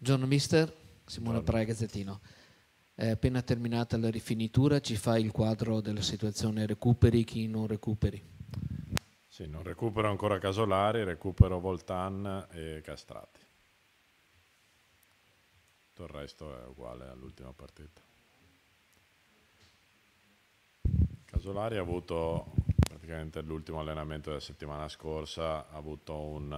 Buongiorno mister, Simone Buongiorno. Praia Gazzettino. È appena terminata la rifinitura, ci fa il quadro della situazione recuperi, chi non recuperi? Sì, non recupero ancora Casolari, recupero Voltan e Castrati. Tutto il resto è uguale all'ultima partita. Casolari ha avuto praticamente l'ultimo allenamento della settimana scorsa, ha avuto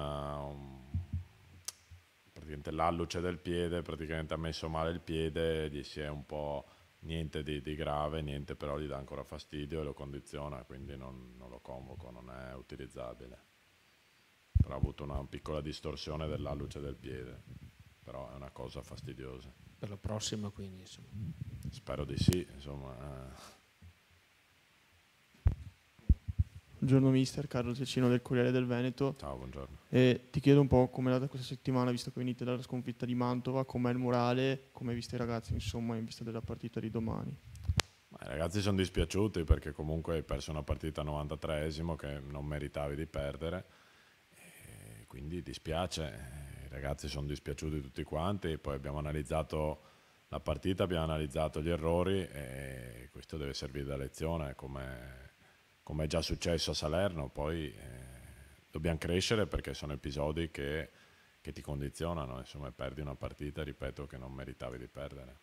praticamente l'alluce del piede, praticamente ha messo male il piede, gli si è un po' niente di grave, niente però gli dà ancora fastidio e lo condiziona, quindi non lo convoco, non è utilizzabile. Però ha avuto una piccola distorsione dell'alluce del piede, però è una cosa fastidiosa. Per la prossima quindi, insomma. Spero di sì, insomma. Buongiorno mister, Carlo Cecchino del Corriere del Veneto. Ciao, buongiorno. E ti chiedo un po' com'è andata questa settimana, visto che venite dalla sconfitta di Mantova, com'è il morale, come hai visto i ragazzi insomma in vista della partita di domani? Ma i ragazzi sono dispiaciuti perché comunque hai perso una partita al 93esimo che non meritavi di perdere, e quindi dispiace. I ragazzi sono dispiaciuti tutti quanti, poi abbiamo analizzato la partita, abbiamo analizzato gli errori e questo deve servire da lezione come è già successo a Salerno. Poi dobbiamo crescere perché sono episodi che ti condizionano, insomma, perdi una partita, ripeto, che non meritavi di perdere.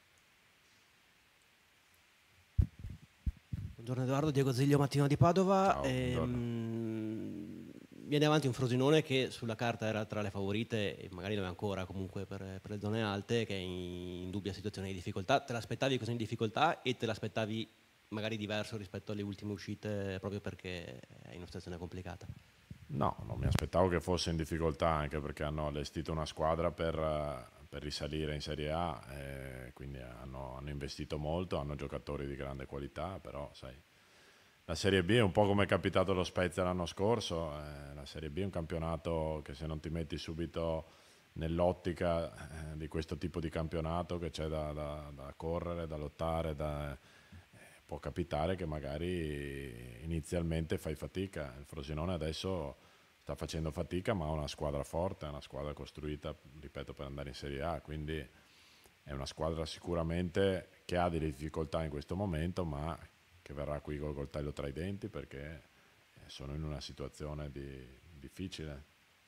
Buongiorno Edoardo, Diego Ziglio, Mattino di Padova. Ciao, buongiorno. Viene avanti un Frosinone che sulla carta era tra le favorite e magari lo è ancora comunque per le zone alte, che è in dubbia situazione di difficoltà. Te l'aspettavi così in difficoltà e te l'aspettavi magari diverso rispetto alle ultime uscite proprio perché è in una situazione complicata? No, non mi aspettavo che fosse in difficoltà, anche perché hanno allestito una squadra per risalire in Serie A, quindi hanno investito molto, hanno giocatori di grande qualità, però sai, la Serie B è un po' come è capitato allo Spezia l'anno scorso. La Serie B è un campionato che, se non ti metti subito nell'ottica di questo tipo di campionato che c'è da correre, da lottare, può capitare che magari inizialmente fai fatica. Il Frosinone adesso sta facendo fatica, ma ha una squadra forte, è una squadra costruita, ripeto, per andare in Serie A, quindi è una squadra sicuramente che ha delle difficoltà in questo momento, ma che verrà qui col coltello tra i denti perché sono in una situazione difficile.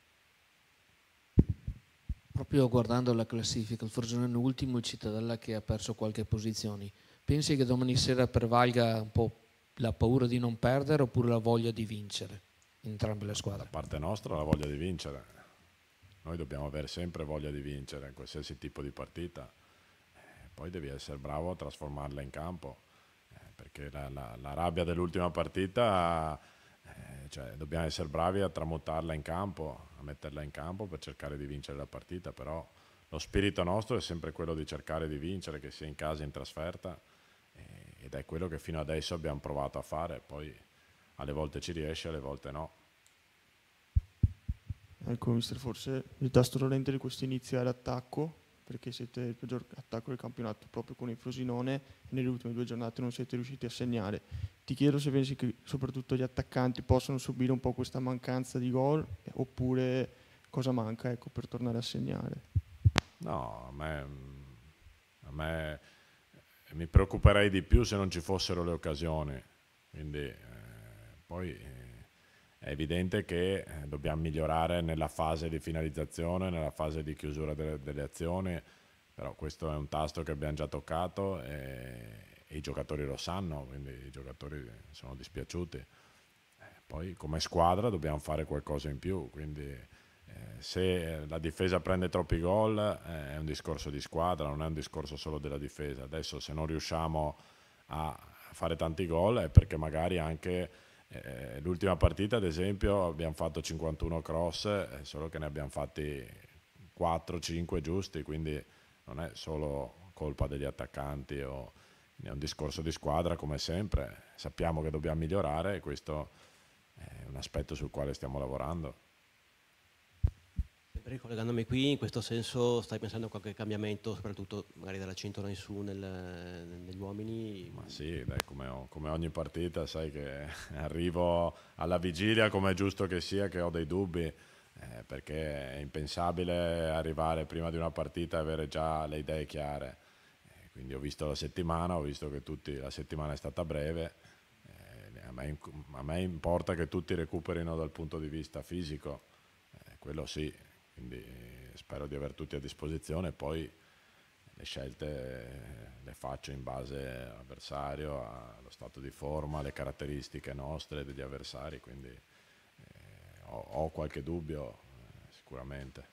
Proprio guardando la classifica, il Frosinone è ultimo, il Cittadella che ha perso qualche posizione. Pensi che domani sera prevalga un po' la paura di non perdere oppure la voglia di vincere in entrambe le Da squadre? parte nostra la voglia di vincere. Noi dobbiamo avere sempre voglia di vincere in qualsiasi tipo di partita. Poi devi essere bravo a trasformarla in campo, perché la rabbia dell'ultima partita, cioè, dobbiamo essere bravi a tramutarla in campo, a metterla in campo per cercare di vincere la partita, però lo spirito nostro è sempre quello di cercare di vincere, che sia in casa o in trasferta, ed è quello che fino adesso abbiamo provato a fare. Poi alle volte ci riesce, alle volte no. Ecco mister, forse il tasto dolente di questo inizio è l'attacco, perché siete il peggior attacco del campionato proprio con il Frosinone e nelle ultime 2 giornate non siete riusciti a segnare. Ti chiedo se pensi che soprattutto gli attaccanti possono subire un po' questa mancanza di gol, oppure cosa manca, ecco, per tornare a segnare. No, a me mi preoccuperei di più se non ci fossero le occasioni. Quindi poi è evidente che dobbiamo migliorare nella fase di finalizzazione, nella fase di chiusura delle azioni, però questo è un tasto che abbiamo già toccato e i giocatori lo sanno, quindi i giocatori sono dispiaciuti. Poi come squadra dobbiamo fare qualcosa in più, quindi se la difesa prende troppi gol è un discorso di squadra, non è un discorso solo della difesa. Adesso se non riusciamo a fare tanti gol è perché magari anche l'ultima partita, ad esempio, abbiamo fatto 51 cross, solo che ne abbiamo fatti 4-5 giusti, quindi non è solo colpa degli attaccanti, è un discorso di squadra come sempre. Sappiamo che dobbiamo migliorare e questo è un aspetto sul quale stiamo lavorando. Sempre ricollegandomi qui, in questo senso stai pensando a qualche cambiamento, soprattutto magari dalla cintura in su negli uomini? Ma sì, dai, come ogni partita, sai che arrivo alla vigilia, come è giusto che sia, che ho dei dubbi. perché è impensabile arrivare prima di una partita e avere già le idee chiare. Quindi ho visto la settimana, ho visto che la settimana è stata breve, a me importa che tutti recuperino dal punto di vista fisico, quello sì, quindi spero di aver tutti a disposizione, poi le scelte le faccio in base all'avversario, allo stato di forma, alle caratteristiche nostre degli avversari, quindi ho qualche dubbio sicuramente.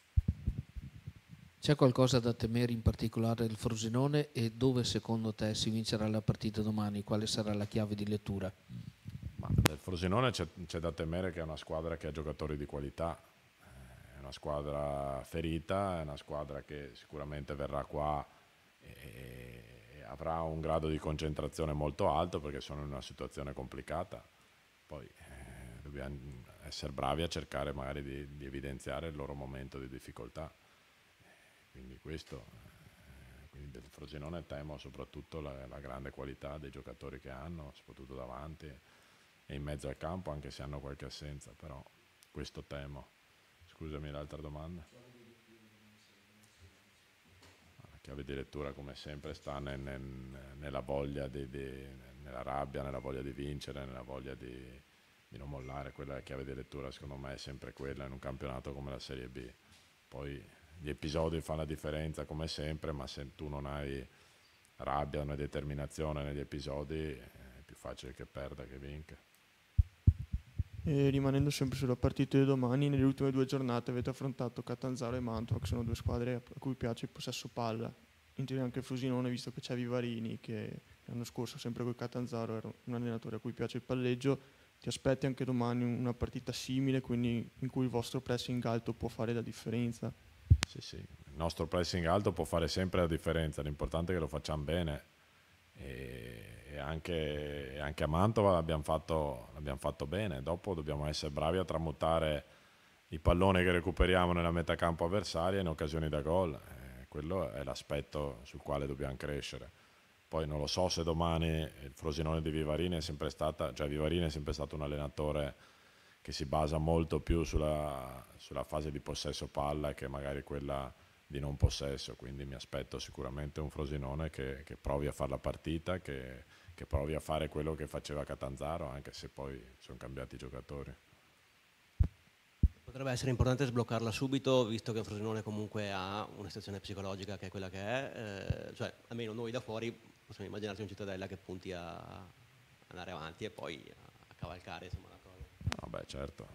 C'è qualcosa da temere in particolare del Frosinone e dove secondo te si vincerà la partita domani? Quale sarà la chiave di lettura? Ma del Frosinone c'è da temere che è una squadra che ha giocatori di qualità, è una squadra ferita, è una squadra che sicuramente verrà qua e avrà un grado di concentrazione molto alto perché sono in una situazione complicata. Poi dobbiamo essere bravi a cercare magari di evidenziare il loro momento di difficoltà. Quindi quindi del Frosinone temo soprattutto la grande qualità dei giocatori che hanno, soprattutto davanti e in mezzo al campo, anche se hanno qualche assenza, però questo temo. Scusami, l'altra domanda? La chiave di lettura come sempre sta nella voglia nella rabbia, nella voglia di vincere, nella voglia di non mollare. Quella è la chiave di lettura, secondo me è sempre quella in un campionato come la Serie B. Poi gli episodi fanno la differenza come sempre, ma se tu non hai rabbia, non hai determinazione negli episodi, è più facile che perda che vinca. E rimanendo sempre sulla partita di domani, nelle ultime 2 giornate avete affrontato Catanzaro e Mantova, che sono 2 squadre a cui piace il possesso palla. In teoria anche il Frosinone, visto che c'è Vivarini, che l'anno scorso sempre con Catanzaro era un allenatore a cui piace il palleggio. Ti aspetti anche domani una partita simile, quindi in cui il vostro pressing alto può fare la differenza? Sì, il nostro pressing alto può fare sempre la differenza, l'importante è che lo facciamo bene e anche a Mantova l'abbiamo fatto bene. Dopo dobbiamo essere bravi a tramutare i palloni che recuperiamo nella metà campo avversaria in occasioni da gol, quello è l'aspetto sul quale dobbiamo crescere. Poi non lo so se domani il Frosinone di Vivarini è sempre stato un allenatore che si basa molto più sulla fase di possesso palla che magari quella di non possesso, quindi mi aspetto sicuramente un Frosinone che provi a fare la partita, che provi a fare quello che faceva Catanzaro, anche se poi sono cambiati i giocatori. Potrebbe essere importante sbloccarla subito, visto che il Frosinone comunque ha una situazione psicologica che è quella che è, cioè almeno noi da fuori possiamo immaginarci un Cittadella che punti a andare avanti e poi a cavalcare, insomma, la cosa. No, beh, certo,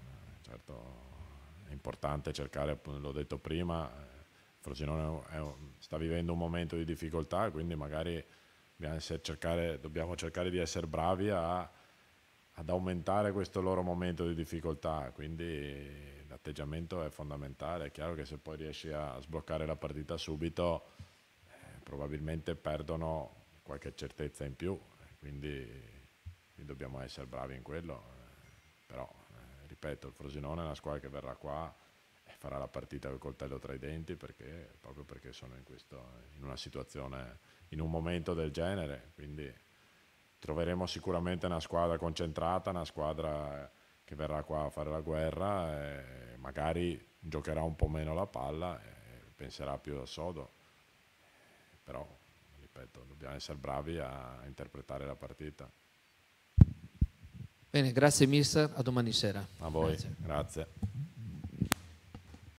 è importante cercare, l'ho detto prima, il Frosinone sta vivendo un momento di difficoltà, quindi magari dobbiamo cercare di essere bravi ad aumentare questo loro momento di difficoltà, quindi l'atteggiamento è fondamentale. È chiaro che se poi riesci a sbloccare la partita subito, probabilmente perdono qualche certezza in più, quindi dobbiamo essere bravi in quello, però ripeto, il Frosinone è una squadra che verrà qua e farà la partita col coltello tra i denti proprio perché sono in una situazione, in un momento del genere, quindi troveremo sicuramente una squadra concentrata, una squadra che verrà qua a fare la guerra e magari giocherà un po' meno la palla e penserà più al sodo, però ripeto, dobbiamo essere bravi a interpretare la partita. Bene, grazie mister, a domani sera. A voi, grazie.